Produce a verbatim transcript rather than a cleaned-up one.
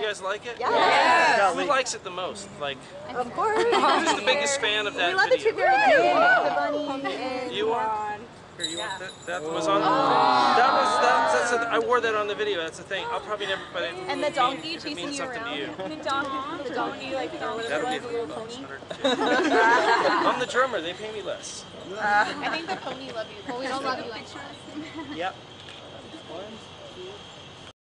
guys like it? Yeah. Yeah. Who likes it the most? Like, of course. Who's the biggest fan of that we love video? The, the bunny. And you are? Here, you want that? That was on. Oh. That was that. That's a, I wore that on the video. That's the thing. I'll probably never put it. And the donkey if it chasing means you something around. to you. The donkey, the donkey, like the That'll be a little bucks. pony. I'm the drummer. They pay me less. Uh, I think the pony love you. Well, we don't love you. Yep.